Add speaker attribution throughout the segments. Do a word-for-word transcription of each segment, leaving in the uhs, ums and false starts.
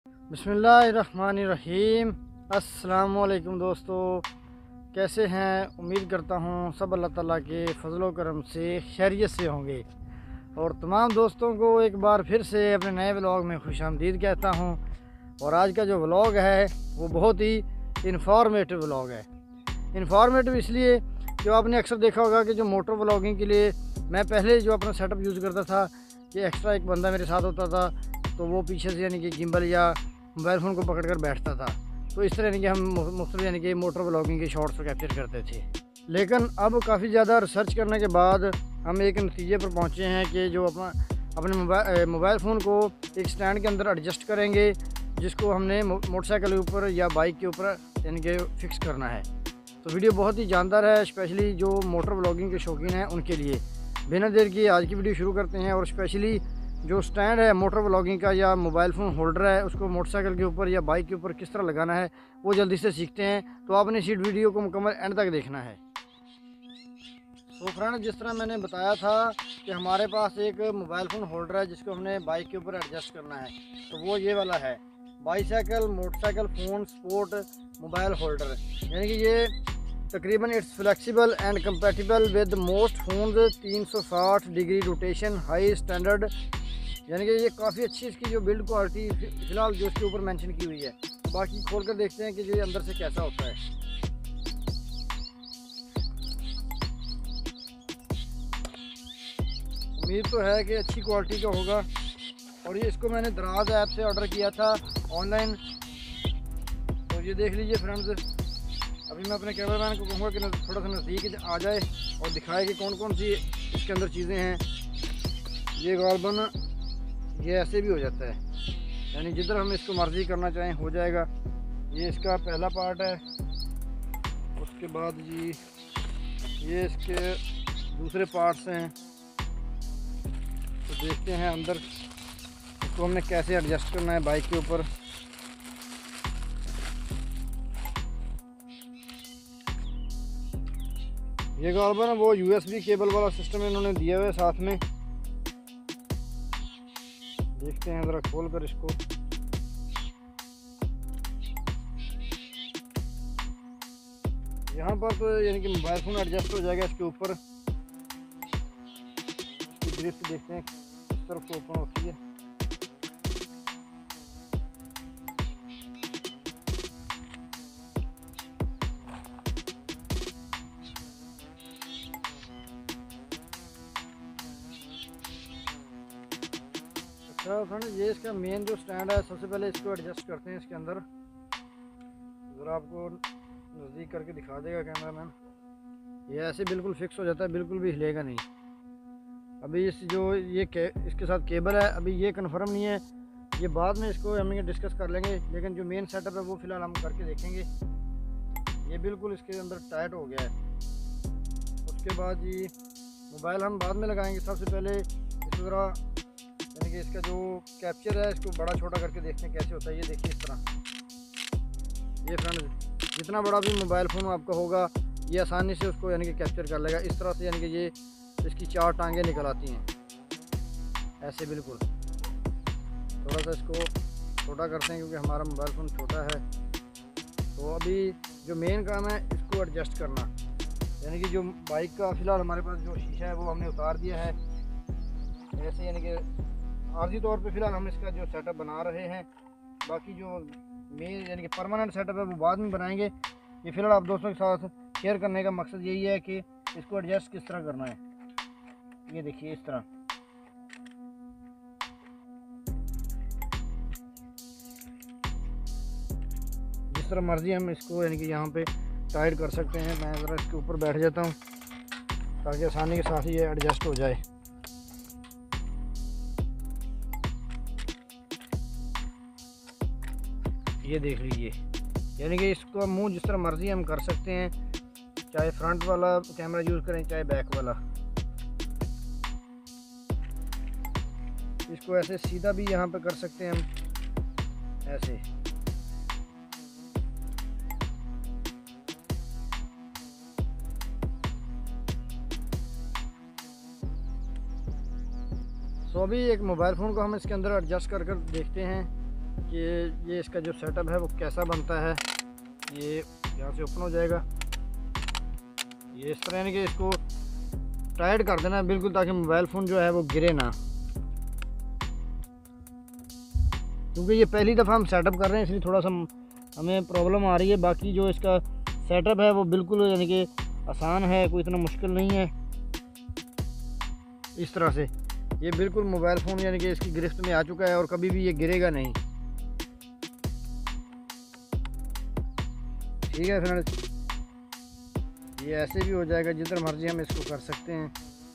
Speaker 1: बिस्मिल्लाहिर्रहमानिर्रहीम। अस्सलामुअलैकुम दोस्तों, कैसे हैं? उम्मीद करता हूँ सब अल्लाह ताला के फजलो करम से खैरियत से होंगे। और तमाम दोस्तों को एक बार फिर से अपने नए व्लॉग में खुशामदीद कहता हूँ। और आज का जो व्लॉग है वो बहुत ही इन्फॉर्मेटिव व्लॉग है। इन्फॉर्मेटिव इसलिए कि आपने अक्सर देखा होगा कि जो मोटर व्लॉगिंग के लिए मैं पहले जो अपना सेटअप यूज़ करता था कि एक्स्ट्रा एक बंदा मेरे साथ होता था, तो वो पीछे से यानी कि गिम्बल या मोबाइल फ़ोन को पकड़ कर बैठता था। तो इस तरह यानी कि हम मुख्तलिफ यानी कि मोटर व्लॉगिंग के शॉट्स को कैप्चर करते थे। लेकिन अब काफ़ी ज़्यादा रिसर्च करने के बाद हम एक नतीजे पर पहुँचे हैं कि जो अपना अपने मोबाइल मोबाइल फ़ोन को एक स्टैंड के अंदर एडजस्ट करेंगे, जिसको हमने मोटरसाइकिल के ऊपर या बाइक के ऊपर यानी कि फ़िक्स करना है। तो वीडियो बहुत ही जानदार है, स्पेशली जो मोटर व्लॉगिंग के शौकीन हैं उनके लिए। बिना देर किए आज की वीडियो शुरू करते हैं। और स्पेशली जो स्टैंड है मोटर व्लॉगिंग का या मोबाइल फ़ोन होल्डर है, उसको मोटरसाइकिल के ऊपर या बाइक के ऊपर किस तरह लगाना है वो जल्दी से सीखते हैं। तो आपने इस वीडियो को मुकम्मल एंड तक देखना है। तो फ्रेंड, जिस तरह मैंने बताया था कि हमारे पास एक मोबाइल फ़ोन होल्डर है जिसको हमने बाइक के ऊपर एडजस्ट करना है, तो वो ये वाला है, bicycle motorcycle phone sport mobile holder. यानी कि ये तकरीबन it's flexible and compatible with most phones, तीन सौ साठ डिग्री रोटेशन, हाई स्टैंडर्ड। यानी कि ये काफ़ी अच्छी इसकी जो बिल्ड क्वालिटी फ़िलहाल जो इसके ऊपर मेंशन की हुई है। बाकी खोल कर देखते हैं कि जो ये अंदर से कैसा होता है। उम्मीद तो है कि अच्छी क्वालिटी का होगा। और ये इसको मैंने दराज ऐप से ऑर्डर किया था ऑनलाइन। तो ये देख लीजिए फ्रेंड्स, अभी मैं अपने कैमरामैन को कहूँगा कि थोड़ा सा नज़दीक आ जाए और दिखाए कि कौन कौन सी इसके अंदर चीज़ें हैं। ये गालबन ये ऐसे भी हो जाता है, यानी जिधर हम इसको मर्ज़ी करना चाहें हो जाएगा। ये इसका पहला पार्ट है। उसके बाद जी ये इसके दूसरे पार्ट्स हैं। तो देखते हैं अंदर इसको हमने कैसे एडजस्ट करना है बाइक के ऊपर। ये गालबन वो यूएसबी केबल वाला सिस्टम इन्होंने दिया हुआ है साथ में। देखते हैं ज़रा खोल कर इसको। यहाँ पर तो यानी कि मोबाइल फ़ोन एडजस्ट हो जाएगा इसके ऊपर। इसकी ड्रिफ्ट देखते हैं किस तरफ से ओपन होती है। अच्छा फ्रेंड, ये इसका मेन जो स्टैंड है, सबसे पहले इसको एडजस्ट करते हैं इसके अंदर। ज़रा आपको नज़दीक करके दिखा देगा कैमरामैन। ये ऐसे बिल्कुल फिक्स हो जाता है, बिल्कुल भी हिलेगा नहीं। अभी इस जो ये के, इसके साथ केबल है, अभी ये कंफर्म नहीं है, ये बाद में इसको हम डिस्कस कर लेंगे। लेकिन जो मेन सेटअप है वो फ़िलहाल हम करके देखेंगे। ये बिल्कुल इसके अंदर टाइट हो गया है। उसके बाद जी मोबाइल हम बाद में लगाएंगे। सबसे पहले इसको ज़रा यानी कि इसका जो कैप्चर है इसको बड़ा छोटा करके देखते हैं कैसे होता है। ये देखिए इस तरह। ये फ्रेंड, जितना बड़ा भी मोबाइल फ़ोन आपका होगा ये आसानी से उसको यानी कि कैप्चर कर लेगा। इस तरह से यानी कि ये इसकी चार टांगें निकल आती हैं ऐसे बिल्कुल। थोड़ा सा इसको छोटा करते हैं क्योंकि हमारा मोबाइल फ़ोन छोटा है। तो अभी जो मेन काम है इसको एडजस्ट करना, यानी कि जो बाइक का फ़िलहाल हमारे पास जो शीशा है वो हमने उतार दिया है ऐसे, यानी कि आर्जी तौर पे फ़िलहाल हम इसका जो सेटअप बना रहे हैं। बाकी जो मेन यानी कि परमानेंट सेटअप है वो बाद में बनाएंगे। ये फ़िलहाल आप दोस्तों के साथ शेयर करने का मकसद यही है कि इसको एडजस्ट किस तरह करना है। ये देखिए इस तरह। जिस तरह मर्ज़ी हम इसको यानी कि यहाँ पे टाइट कर सकते हैं। मैं ज़रा इसके ऊपर बैठ जाता हूँ ताकि आसानी के साथ ही ये एडजस्ट हो जाए। ये देख लीजिए, यानी कि इसको मुंह जिस तरह मर्ज़ी हम कर सकते हैं, चाहे फ्रंट वाला कैमरा यूज़ करें चाहे बैक वाला। इसको ऐसे सीधा भी यहाँ पे कर सकते हैं हम ऐसे। सो अभी एक मोबाइल फ़ोन को हम इसके अंदर एडजस्ट कर कर देखते हैं कि ये इसका जो सेटअप है वो कैसा बनता है। ये यहाँ से ओपन हो जाएगा, ये इस तरह यानी कि इसको टाइट कर देना है बिल्कुल, ताकि मोबाइल फ़ोन जो है वो गिरे ना, क्योंकि ये पहली दफ़ा हम सेटअप कर रहे हैं इसलिए थोड़ा सा हमें प्रॉब्लम आ रही है। बाकी जो इसका सेटअप है वो बिल्कुल यानी कि आसान है, कोई इतना मुश्किल नहीं है। इस तरह से ये बिल्कुल मोबाइल फ़ोन यानी कि इसकी गिरफ्त में आ चुका है और कभी भी ये गिरेगा नहीं। ठीक है फ्रेंड्स, ये ऐसे भी हो जाएगा, जिधर मर्जी हम इसको कर सकते हैं।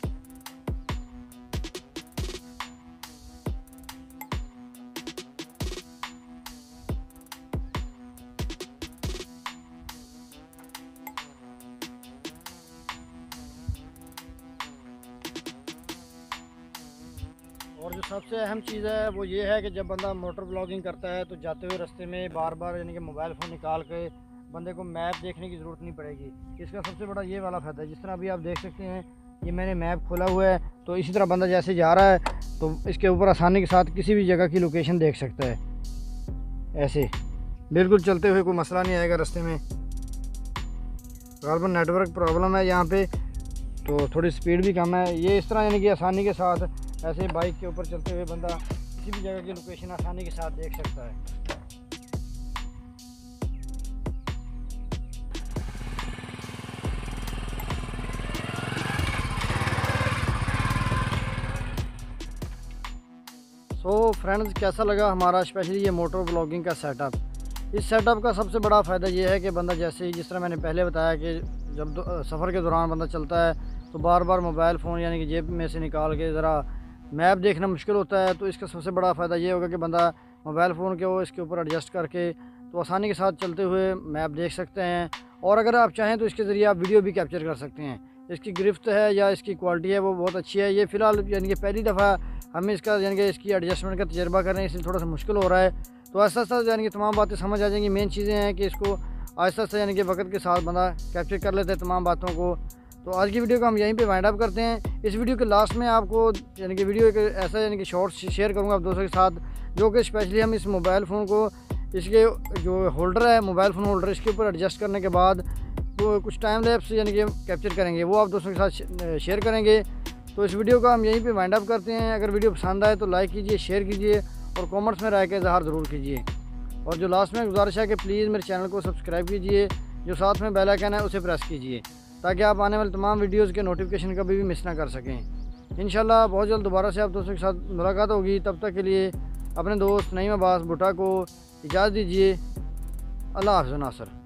Speaker 1: और जो सबसे अहम चीज़ है वो ये है कि जब बंदा मोटर ब्लॉगिंग करता है तो जाते हुए रास्ते में बार बार यानी कि मोबाइल फ़ोन निकाल के बंदे को मैप देखने की ज़रूरत नहीं पड़ेगी। इसका सबसे बड़ा ये वाला फ़ायदा है, जिस तरह अभी आप देख सकते हैं ये मैंने मैप खोला हुआ है, तो इसी तरह बंदा जैसे जा रहा है तो इसके ऊपर आसानी के साथ किसी भी जगह की लोकेशन देख सकता है। ऐसे बिल्कुल चलते हुए कोई मसला नहीं आएगा रास्ते में। गालबन नेटवर्क प्रॉब्लम है यहाँ पे, तो थोड़ी स्पीड भी कम है। ये इस तरह यानी कि आसानी के साथ ऐसे बाइक के ऊपर चलते हुए बंदा किसी भी जगह की लोकेशन आसानी के साथ देख सकता है। सो फ्रेंड्स, कैसा लगा हमारा स्पेशली ये मोटर ब्लॉगिंग का सेटअप। इस सेटअप का सबसे बड़ा फ़ायदा ये है कि बंदा जैसे ही, जिस तरह मैंने पहले बताया कि जब सफ़र के दौरान बंदा चलता है तो बार बार मोबाइल फ़ोन यानी कि जेब में से निकाल के ज़रा मैप देखना मुश्किल होता है। तो इसका सबसे बड़ा फ़ायदा ये होगा कि बंदा मोबाइल फ़ोन के वो इसके ऊपर एडजस्ट करके तो आसानी के साथ चलते हुए मैप देख सकते हैं। और अगर आप चाहें तो इसके ज़रिए आप वीडियो भी कैप्चर कर सकते हैं। इसकी गिरफ्त है या इसकी क्वालिटी है वो बहुत अच्छी है। ये फ़िलहाल यानी कि पहली दफ़ा हमें इसका यानी कि इसकी एडजस्टमेंट का तजर्बा कर रहे हैं, इसलिए थोड़ा सा मुश्किल हो रहा है। तो आहिस्ता आहिस्ता यानी कि तमाम बातें समझ आ जाएंगी। मेन चीज़ें हैं कि इसको आहिस्ता आहिस्ता यानी कि वक्त के साथ बंदा कैप्चर कर लेते हैं तमाम बातों को। तो आज की वीडियो को हम यहीं पे वाइंड अप करते हैं। इस वीडियो के लास्ट में आपको यानी कि वीडियो एक ऐसा यानी कि शॉर्ट शेयर करूँगा आप दोस्तों के साथ, जो कि स्पेशली हम इस मोबाइल फ़ोन को इसके जो होल्डर है मोबाइल फ़ोन होल्डर इसके ऊपर एडजस्ट करने के बाद वो कुछ टाइम लैप्स यानी कि कैप्चर करेंगे, वो आप दोस्तों के साथ शेयर करेंगे। तो इस वीडियो को हम यहीं पे वाइंड अप करते हैं। अगर वीडियो पसंद आए तो लाइक कीजिए, शेयर कीजिए और कमेंट्स में राय का इजहार ज़रूर कीजिए। और जो लास्ट में गुजारिश है कि प्लीज़ मेरे चैनल को सब्सक्राइब कीजिए, जो साथ में बेल आइकन है उसे प्रेस कीजिए, ताकि आप आने वाले तमाम वीडियोज़ के नोटिफिकेशन कभी भी मिस ना कर सकें। इंशाल्लाह बहुत जल्द दोबारा से आप दोस्तों के साथ मुलाकात होगी। तब तक के लिए अपने दोस्त नईम अब्बास भुट्टा को इजाज़त दीजिए। अल्लाह हाफ़िज़ नासर।